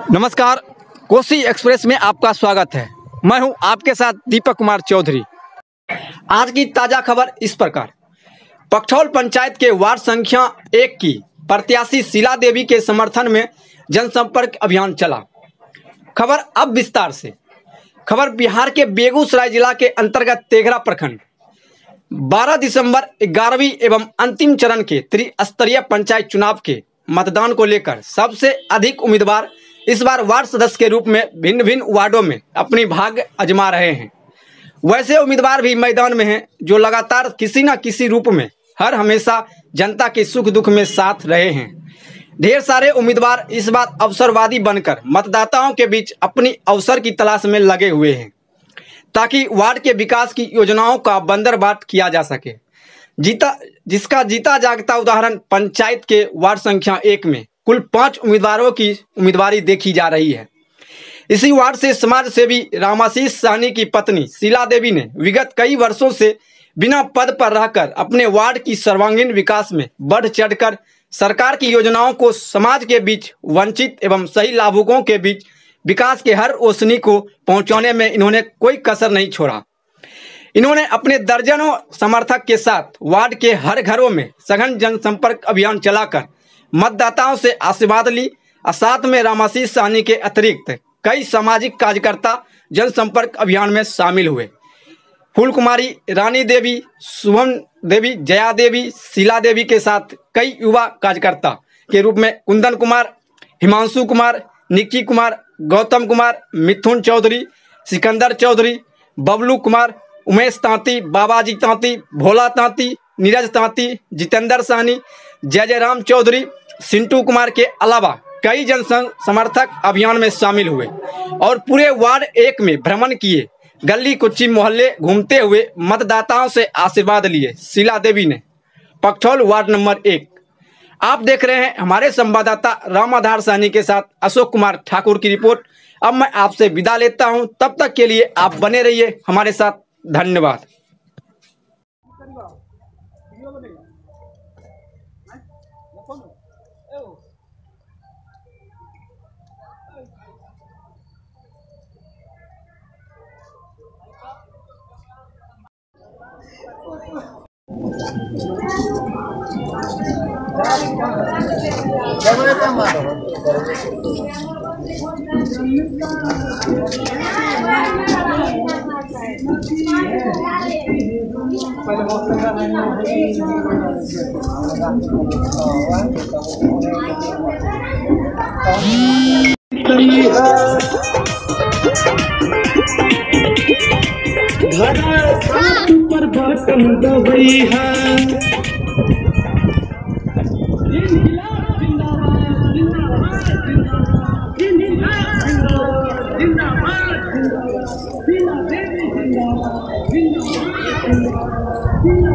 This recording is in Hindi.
नमस्कार, कोसी एक्सप्रेस में आपका स्वागत है। मैं हूं आपके साथ दीपक कुमार चौधरी। आज की ताजा खबर इस प्रकार। पकठौल पंचायत के वार्ड संख्या 1 की प्रत्याशी शीला देवी के समर्थन में जनसंपर्क अभियान चला। खबर अब विस्तार से। खबर बिहार के बेगूसराय जिला के अंतर्गत तेघरा प्रखंड 12 दिसंबर 11वीं एवं अंतिम चरण के त्रिस्तरीय पंचायत चुनाव के मतदान को लेकर सबसे अधिक उम्मीदवार इस बार वार्ड सदस्य के रूप में भिन्न भिन्न वार्डों में अपनी भाग्य आजमा रहे हैं। वैसे उम्मीदवार भी मैदान में हैं जो लगातार किसी न किसी रूप में हर हमेशा जनता के सुख दुख में साथ रहे हैं। ढेर सारे उम्मीदवार इस बार अवसरवादी बनकर मतदाताओं के बीच अपनी अवसर की तलाश में लगे हुए हैं ताकि वार्ड के विकास की योजनाओं का बंदरबाट किया जा सके। जिसका जीता जागता उदाहरण पंचायत के वार्ड संख्या 1 में कुल 5 उम्मीदवारों की उम्मीदवारी देखी जा रही है। इसी वार्ड से समाज सेवी रामाशीष साहनी की पत्नी शीला देवी ने विगत कई वर्षों से बिना पद पर रहकर अपने वार्ड की सर्वांगीण विकास में बढ़ चढ़कर सरकार की योजनाओं को समाज के बीच वंचित एवं सही लाभुकों के बीच विकास के हर ओसनी को पहुंचाने में इन्होंने कोई कसर नहीं छोड़ा। इन्होंने अपने दर्जनों समर्थक के साथ वार्ड के हर घरों में सघन जनसंपर्क अभियान चलाकर मतदाताओं से आशीर्वाद ली और साथ में रामाशीष साहनी के अतिरिक्त कई सामाजिक कार्यकर्ता जनसंपर्क अभियान में शामिल हुए। फूल कुमारी, रानी देवी, शुभम देवी, जया देवी, शीला देवी के साथ कई युवा कार्यकर्ता के रूप में कुंदन कुमार, हिमांशु कुमार, निक्की कुमार, गौतम कुमार, मिथुन चौधरी, सिकंदर चौधरी, बबलू कुमार, उमेश तांती, बाबाजी तांती, भोला तांती, नीरज तांती, जितेंद्र साहनी, जय राम चौधरी, सिंटू कुमार के अलावा कई जन समर्थक अभियान में शामिल हुए और पूरे वार्ड 1 में भ्रमण किए। गली कुच्ची मोहल्ले घूमते हुए मतदाताओं से आशीर्वाद लिए शीला देवी ने। Pakthaul ward number 1। आप देख रहे हैं हमारे संवाददाता रामाधार साहनी के साथ अशोक कुमार ठाकुर की रिपोर्ट। अब मैं आपसे विदा लेता हूं, तब तक के लिए आप बने रहिए हमारे साथ। धन्यवाद। पर बटन दबई है जिंदाबाद